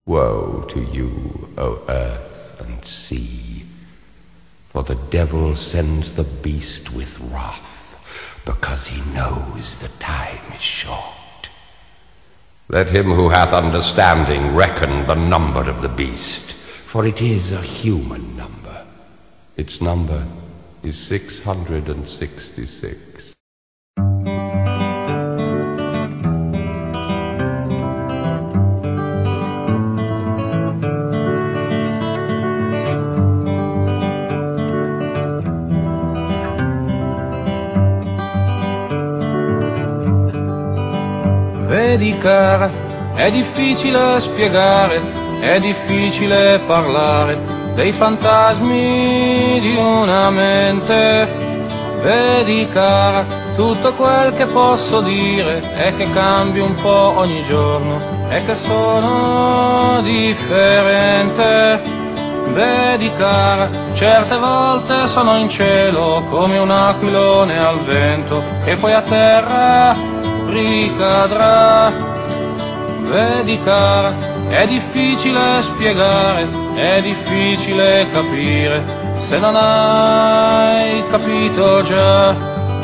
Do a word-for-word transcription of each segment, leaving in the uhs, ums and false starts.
Woe to you, O earth and sea, for the devil sends the beast with wrath, because he knows the time is short. Let him who hath understanding reckon the number of the beast, for it is a human number. Its number is six hundred and sixty-six. Vedi cara, è difficile spiegare, è difficile parlare dei fantasmi di una mente. Vedi cara, tutto quel che posso dire è che cambio un po' ogni giorno, è che sono differente. Vedi cara, certe volte sono in cielo come un aquilone al vento che poi a terra ricadrà. Vedi cara, è difficile spiegare, è difficile capire se non hai capito già.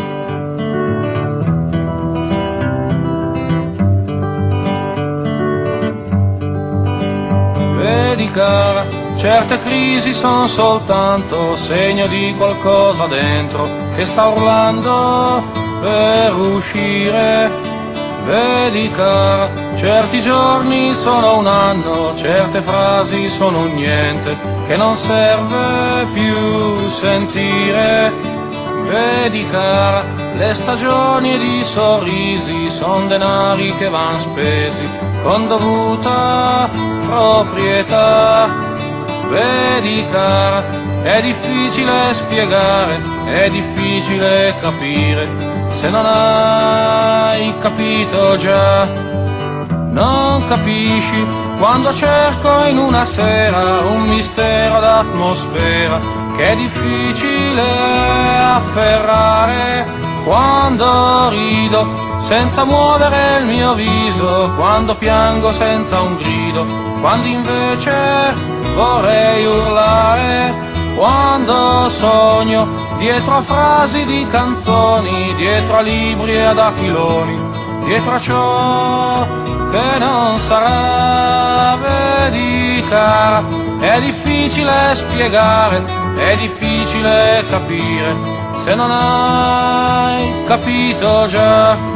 Vedi cara, certe crisi sono soltanto segno di qualcosa dentro che sta urlando per uscire. Vedi cara, certi giorni sono un anno, certe frasi sono un niente che non serve più sentire. Vedi cara, le stagioni ed i sorrisi son denari che van spesi con dovuta proprietà. Vedi cara, è difficile spiegare, è difficile capire se non hai capito già. Non capisci quando cerco in una sera un mistero d'atmosfera che è difficile afferrare. Quando rido senza muovere il mio viso, quando piango senza un grido, quando invece vorrei urlare. Quando sogno dietro a frasi di canzoni, dietro a libri e ad aquiloni, dietro a ciò che non sarà. Vedi cara, è difficile spiegare, è difficile capire se non hai capito già.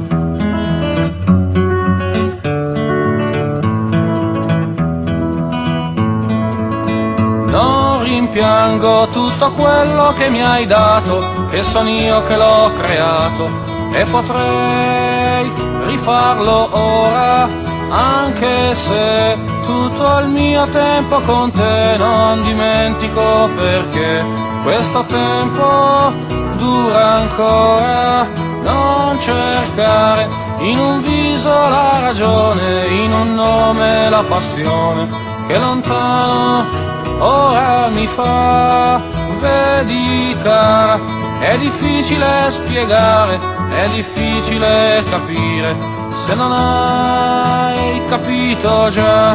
Non rimpiango tutto quello che mi hai dato, che son io che l'ho creato, e potrei rifarlo ora, anche se tutto il mio tempo con te non dimentico, perché questo tempo dura ancora. Non cercare in un viso la ragione, in un nome la passione, che lontano ora mi fa. Vedi cara, è difficile spiegare, è difficile capire se non hai capito già.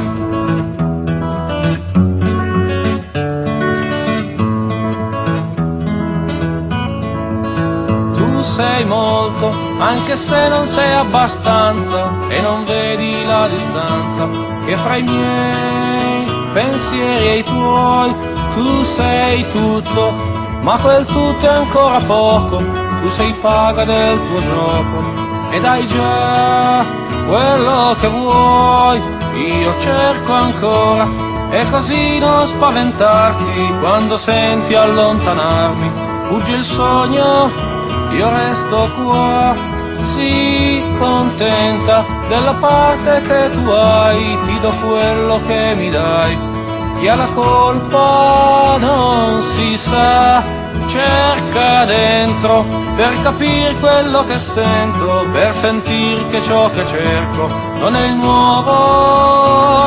Tu sei molto, anche se non sei abbastanza, e non vedi la distanza che fra i miei pensieri e i tuoi. Tu sei tutto, ma quel tutto è ancora poco. Tu sei paga del tuo gioco ed hai già quello che vuoi. Io cerco ancora, e così non spaventarti quando senti allontanarmi. Fugge il sogno, io resto qua. Sii contenta della parte che tu hai, ti do quello che mi dai. Chi ha la colpa non si sa, cerca dentro per capire quello che sento, per sentir che ciò che cerco non è il nuovo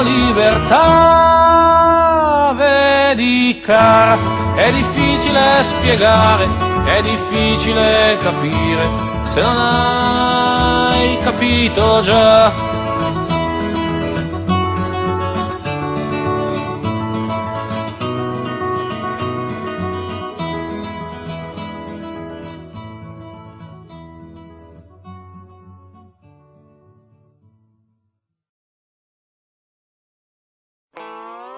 libertà. Vedi cara, è difficile spiegare, è difficile capire se non hai capito già.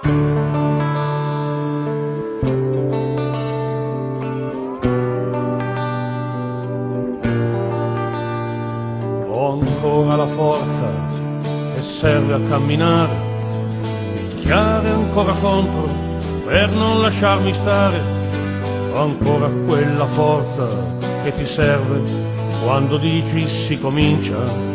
Ho ancora la forza che serve a camminare, picchiare ancora contro per non lasciarmi stare. Ho ancora quella forza che ti serve quando dici si comincia.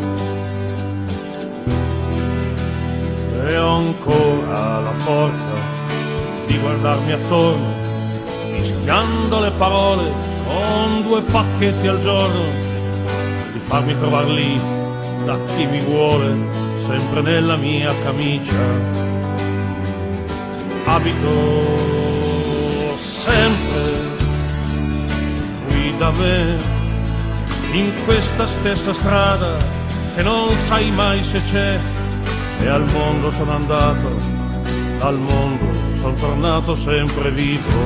E ho ancora la forza di guardarmi attorno, mischiando le parole con due pacchetti al giorno, di farmi trovar lì da chi mi vuole, sempre nella mia camicia. Abito sempre qui da me, in questa stessa strada che non sai mai se c'è. E al mondo sono andato, dal mondo sono tornato sempre vivo.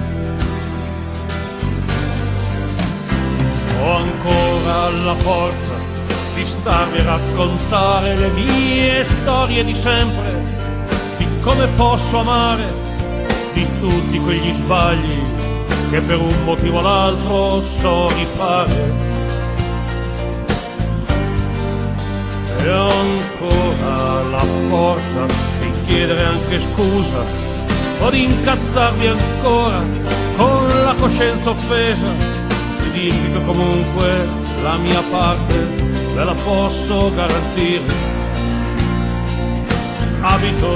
Ho ancora la forza di starvi a raccontare le mie storie di sempre, di come posso amare, di tutti quegli sbagli che per un motivo o l'altro so rifare. E ho ancora la forza di chiedere anche scusa o di incazzarmi ancora con la coscienza offesa, di dirvi che comunque la mia parte ve la posso garantire. Abito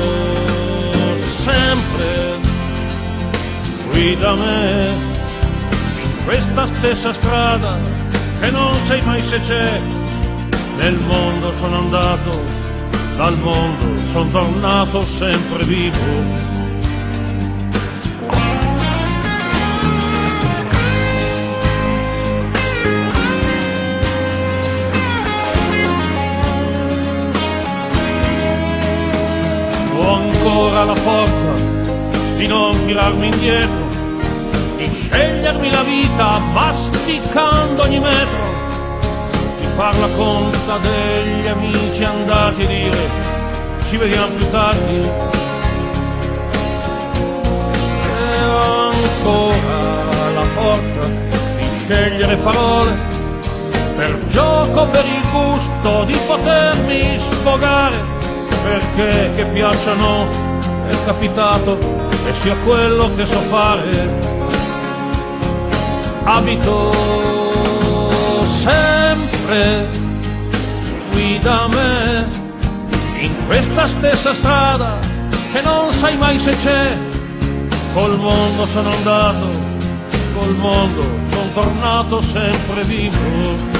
sempre qui da me, in questa stessa strada che non sai mai se c'è. Nel mondo sono andato, dal mondo sono tornato sempre vivo. Ho ancora la forza di non tirarmi indietro, di scegliermi la vita masticando ogni metro, far la conta degli amici andati e dire ci vediamo più tardi. E ho ancora la forza di scegliere parole per gioco, per il gusto di potermi sfogare, perché che piacciono è capitato e sia quello che so fare. Abito sempre qui da me, in questa stessa strada che non sai mai se c'è. Col mondo sono andato, col mondo sono tornato sempre vivo.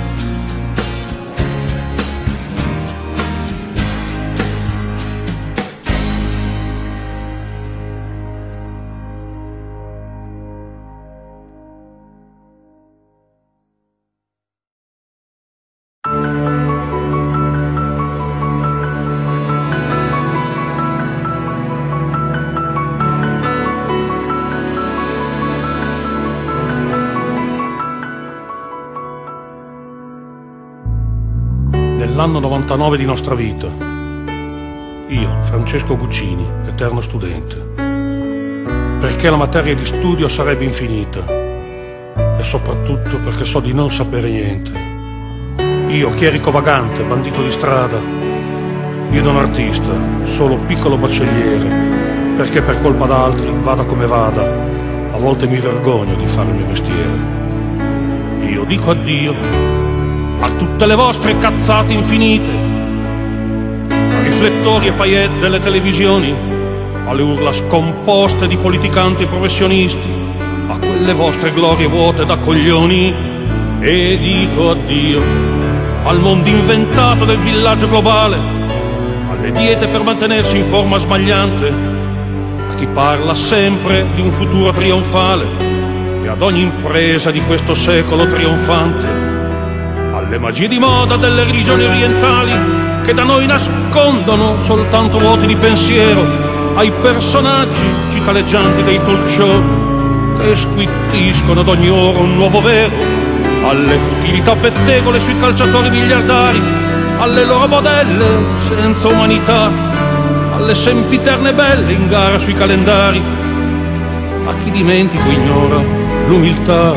Nell'anno novantanove di nostra vita, io, Francesco Guccini, eterno studente, perché la materia di studio sarebbe infinita e soprattutto perché so di non sapere niente. Io, chierico vagante, bandito di strada, io non artista, solo piccolo baccelliere, perché per colpa d'altri, vada come vada, a volte mi vergogno di fare il mio mestiere. Io dico addio a tutte le vostre cazzate infinite, a riflettori e paillette delle televisioni, alle urla scomposte di politicanti e professionisti, a quelle vostre glorie vuote da coglioni, e dico addio al mondo inventato del villaggio globale, alle diete per mantenersi in forma smagliante, a chi parla sempre di un futuro trionfale e ad ogni impresa di questo secolo trionfante, alle magie di moda delle religioni orientali che da noi nascondono soltanto vuoti di pensiero, ai personaggi cicaleggianti dei talk show che squittiscono ad ogni ora un nuovo vero, alle futilità pettegole sui calciatori miliardari, alle loro modelle senza umanità, alle sempiterne belle in gara sui calendari. Ma chi dimentico ignora l'umiltà.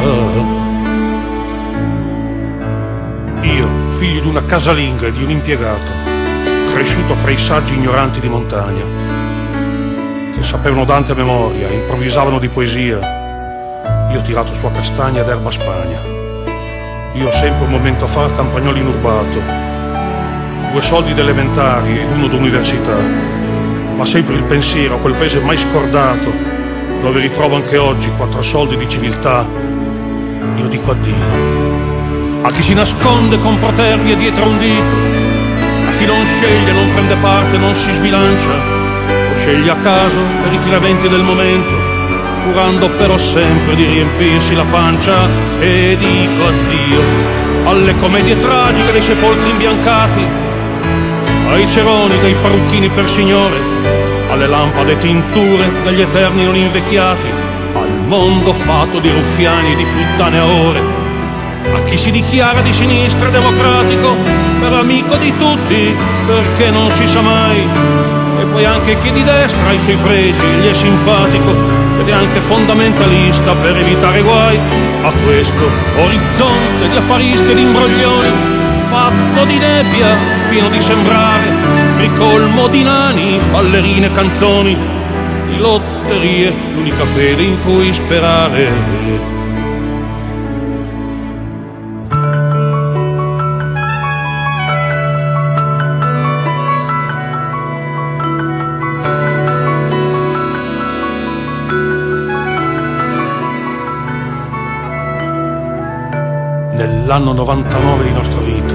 Io, figlio di una casalinga e di un impiegato, cresciuto fra i saggi ignoranti di montagna, che sapevano Dante a memoria, improvvisavano di poesia, io ho tirato su a castagna ed erba Spagna. Io sempre un momento fa campagnolo inurbato, due soldi d'elementari ed uno d'università, ma sempre il pensiero a quel paese mai scordato, dove ritrovo anche oggi quattro soldi di civiltà. Io dico addio a chi si nasconde con protervie dietro a un dito, a chi non sceglie, non prende parte, non si sbilancia, o sceglie a caso per i tiramenti del momento, curando però sempre di riempirsi la pancia. E dico addio alle commedie tragiche dei sepolcri imbiancati, ai ceroni dei parrucchini per signore, alle lampade tinture degli eterni non invecchiati, al mondo fatto di ruffiani e di puttane a ore, a chi si dichiara di sinistra e democratico per amico di tutti perché non si sa mai, e poi anche chi di destra ha i suoi pregi, gli è simpatico ed è anche fondamentalista per evitare guai. A questo orizzonte di affaristi e di imbroglioni fatto di nebbia, pieno di sembrare, ricolmo di nani, ballerine, canzoni, di lotterie, l'unica fede in cui sperare. Nell'anno novantanove di nostra vita,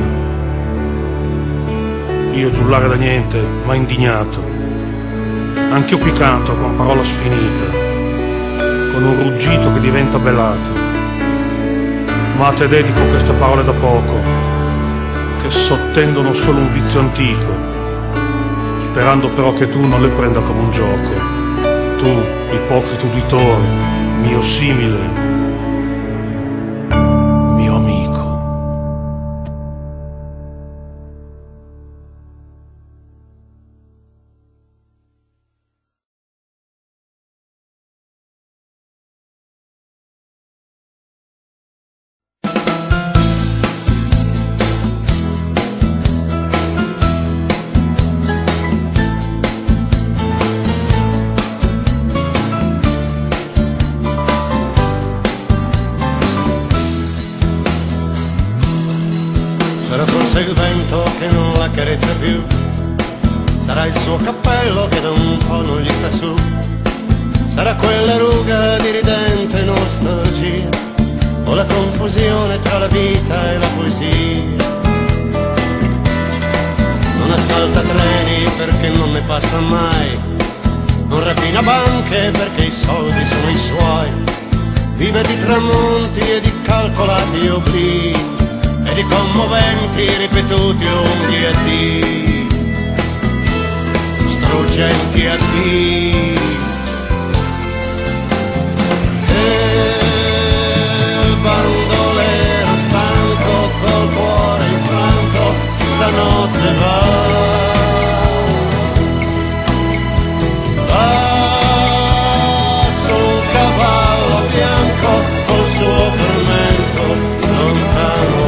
io giullare da niente, ma indignato, anch'io qui canto con parola sfinita, con un ruggito che diventa belato, ma a te dedico queste parole da poco, che sottendono solo un vizio antico, sperando però che tu non le prenda come un gioco, tu, ipocrita uditore, mio simile, mio amico. Sarà forse il vento che non la carezza più, sarà il suo cappello che da un po' non gli sta su, sarà quella ruga di ridente nostalgia, o la confusione tra la vita e la poesia. Non assalta treni perché non ne passa mai, non rapina banche perché i soldi sono i suoi, vive di tramonti e di calcolati oblii e di commoventi ripetuti lunghi addii, struggenti addii. E il bandolero stanco col cuore infranto stanotte va, va sul cavallo bianco col suo tormento lontano.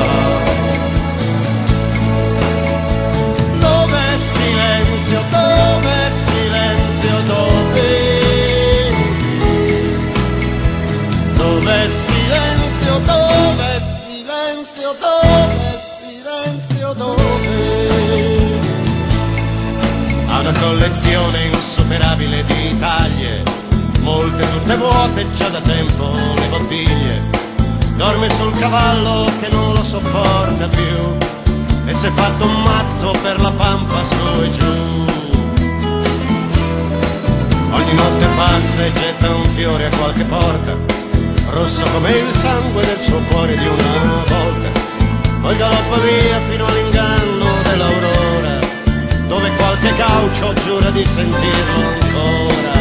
Dove silenzio, dove? Dove silenzio, dove silenzio, dove silenzio, dove? Ha una collezione insuperabile di taglie, molte tutte vuote già da tempo le bottiglie. Dorme sul cavallo che non lo sopporta più e s'è fatto un mazzo per la pampa su e giù. Ogni notte passa e getta un fiore a qualche porta, rosso come il sangue del suo cuore di una volta. Poi galoppa via fino all'inganno dell'aurora, dove qualche gaucho giura di sentirlo ancora,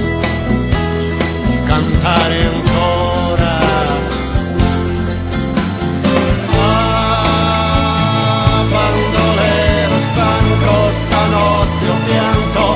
cantare ancora. Ah, bandolero stanco, stanotte ho pianto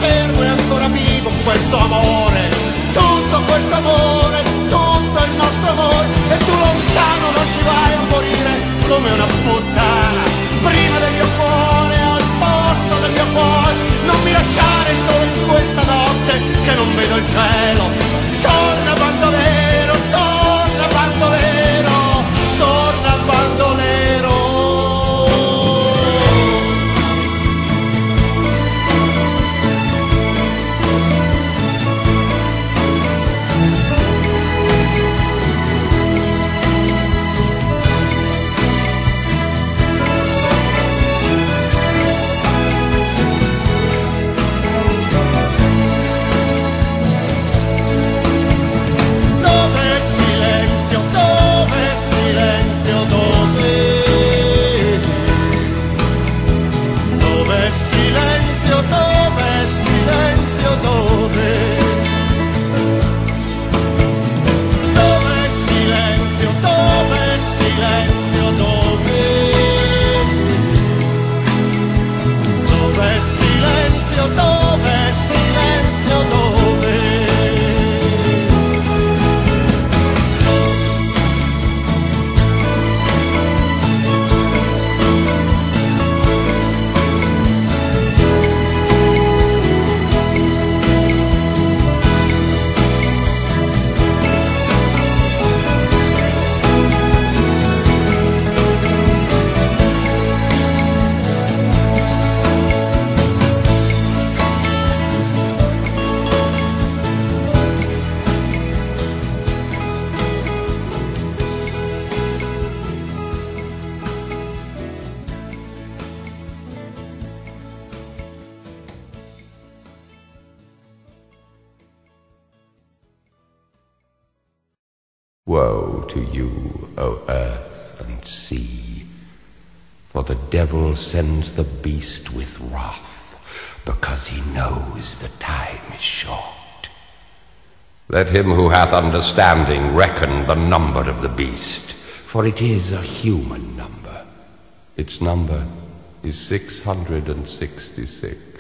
fermo e ancora vivo questo amore, tutto questo amore, tutto il nostro amore, e tu lontano non ci vai a morire come una puttana, prima del mio cuore, al posto del mio cuore, non mi lasciare solo in questa notte che non vedo il cielo, torna bandolero, torna bandolero, torna bandolero. Woe to you, O earth and sea, for the devil sends the beast with wrath, because he knows the time is short. Let him who hath understanding reckon the number of the beast, for it is a human number. Its number is six hundred and sixty-six.